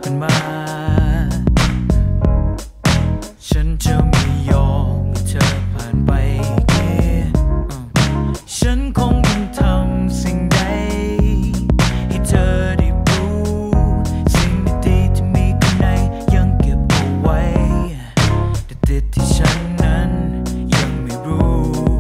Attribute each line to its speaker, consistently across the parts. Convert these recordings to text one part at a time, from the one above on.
Speaker 1: ขึ้นมาฉันจะไม่ยอมให้เธอผ่านไปแค่ฉันคงต้องทำสิ่งใดให้เธอได้รู้สิ่งดีๆที่มีข้างในยังเก็บเอาไว้แต่ติดที่ฉันนั้นยังไม่รู้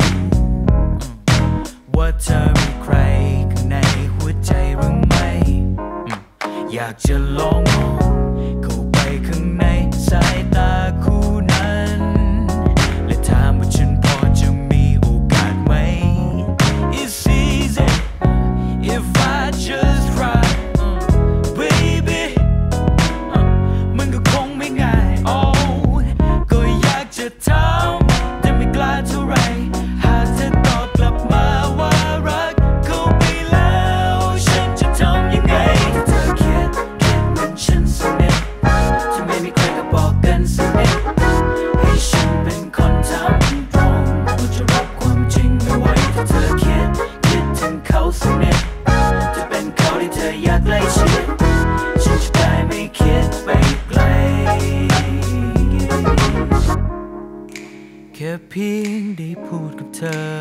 Speaker 1: ว่าเธอมีใครข้างในหัวใจหรือไม่อยากจะลองมองเข้าไปข้างในสายตาคู่นั้นและถามว่าฉันพอจะมีโอกาสไหม It's easy if I just try baby มันก็คงไม่ง่ายก็อยากจะทำแต่ไม่กล้าเท่าไรหากเธอตอบกลับมาว่ารักเขาไปแล้วฉันจะทำยังไงถ้าเธอคิดเหมือนฉันสักนิดจะไม่มีใครก็บอกกันสักนิดให้ฉันเป็นคนทำตรงกูจะรับความจริงไม่ไหวถ้าเธอคิดถึงเขาสักนิดจะเป็นเขาที่เธออยากใกล้ชิดฉันจะได้ไม่คิดไปไกลแค่เพียงได้พูดกับเธอ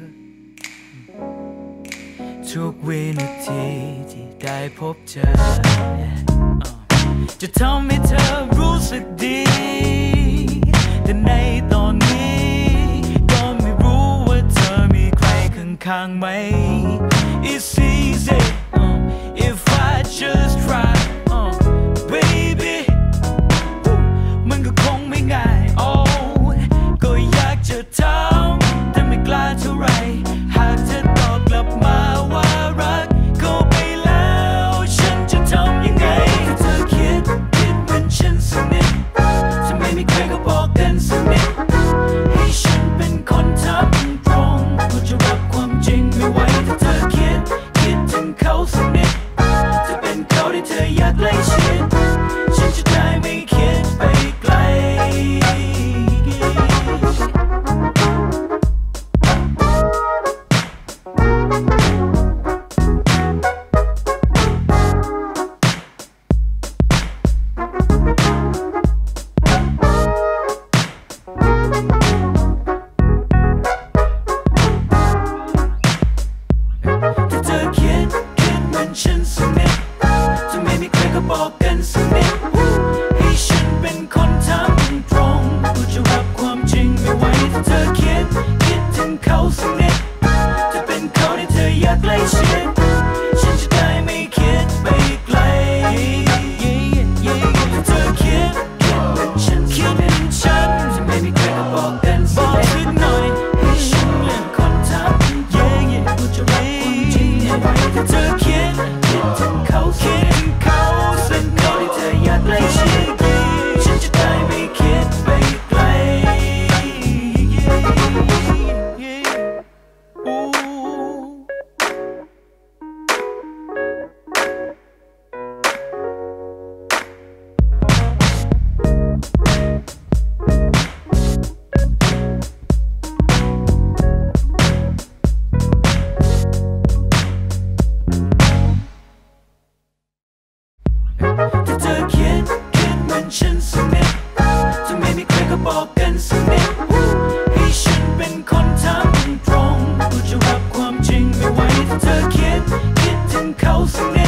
Speaker 1: ทุกวินาทีที่ได้พบเจอจะทำให้เธอรู้สึกดีแต่ในตอนนี้ก็ไม่รู้ว่าเธอมีใครข้างๆไหม It's easy if I just try baby มันก็คงไม่ง่ายก็อยากจะทำแต่ไม่กล้าเท่าไรหากเธอตอบกลับมาว่ารักเขาไปแล้วฉันจะทำยังไงถ้าเธอคิดเหมือนฉันสักนิดจะไม่มีใครก็บอกกันสักนิดให้ฉันเป็นคนทำตรงกูจะรับความจริงไม่ไหวถ้าเธอคิดถึงเขาสักนิดจะเป็นเขาที่เธออยากใกล้ชิดฉันจะได้ไม่คิดไปไกลฉันสักนิดจะไม่มีใครก็บอกกันสักนิดให้ฉันเป็นคนทำตรงกูจะรับความจริงไม่ไหวถ้าเธอคิดถึงเขาสักนิดจะเป็นเขาที่เธออยากใกล้ชิดฉันจะได้ไม่คิดไปไกลถ้าเธอคิดเหมือนฉันจะไม่มีใครก็บอกกันสักนิดหน่อยให้ฉันเป็นคนทำตรงกูจะรับความจริงไม่ไหวถ้าเธอคิดถึงเขาเป็นเขาที่เธออยากใกล้ชิดฉันจะได้ไม่คิดไปไกลถ้าเธอคิดเหมือนฉันสักนิดจะไม่มีใครก็บอกกันสักนิดให้ฉันเป็นคนทำตรงกูจะรับความจริงไม่ไหวถ้าเธอคิดถึงเขาสักนิด